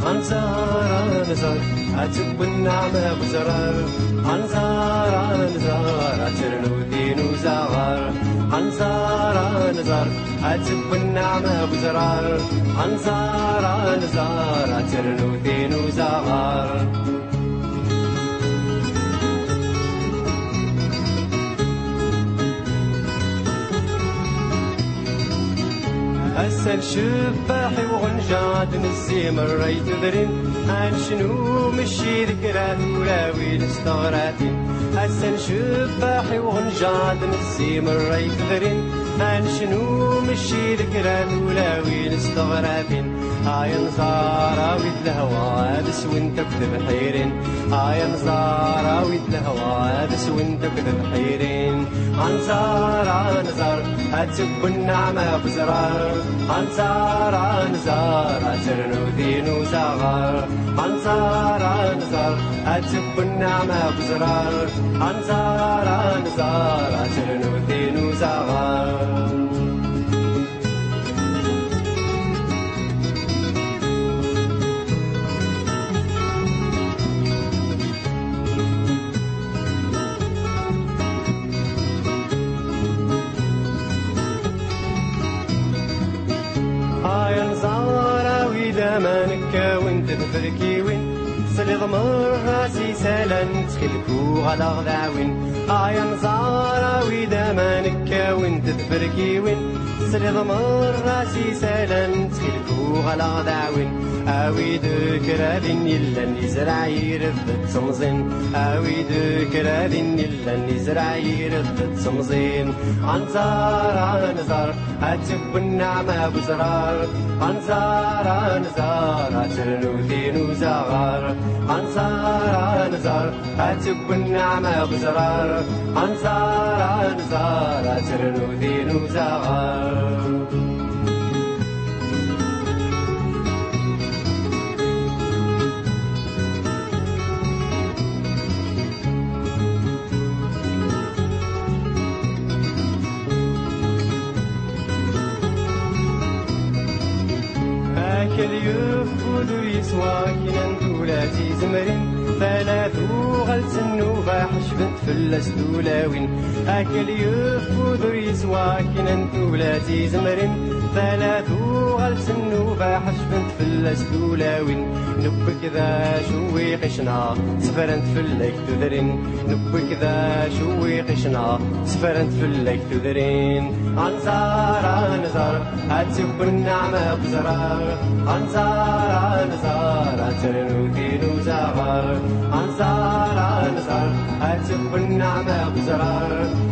أنزار نزار أتب النعمة بزرار أنزار نزار أترنو دينو زغار أنزار نزار أتب النعمة بزرار أنزار نزار أترنو دينو زغار أسل شباحي وغنجاد نسيم الريت ذرين أنشنو مشي ذكرات ولاوي نستغراتين أسل شباحي وغنجاد نسيم الريت ذرين أنشنو مشي ذكرات ولاوي نستغراتين هاي نزاراوي الهوا بس وانت كذب حيرين هاي نزاراوي الهوا بس وانت كذب حيرين أنزار نزار أتب النعمة بزرار أنزار نزار أترنو دينو زغار أنزار نزار أتب النعمة بزرار أنزار نزار أترنو دينو زغار مانك وانت تفركي وين سلي ضمر راسي سالا تخلكو على غداوين يا نزارة ويدا مانك وانت تفركي وين سلي ضمر راسي سالا تخلكو على غداوين اوي ذكرى يلا نزرع يرد تمزين اوي ذكرى يلا نزرع يرد تمزين انزار نزار اتب النعمة بزرار انزار نزار اترنو دينو زغار انزار نزار اتب النعمة بزرار انزار نزار اترنو دينو زغار كل يفقد يسوى كنا ندولاتي زمرين ثلاثو غلسنو باحش بنت فلس دولاوين أكل يفقد يسوى كنا ندولاتي زمرين ثلاثو غلسنو باحش بنت فلس دولاوين نبك ذا شوي قشنا سفرنت فلك تذرين نبك ذا شوي قشنا سفرنت فلك تذرين أنزار نزار أتب النعمة بزرار أنزار نزار أترنو دينو زغار أنزار نزار أتب النعمة بزرار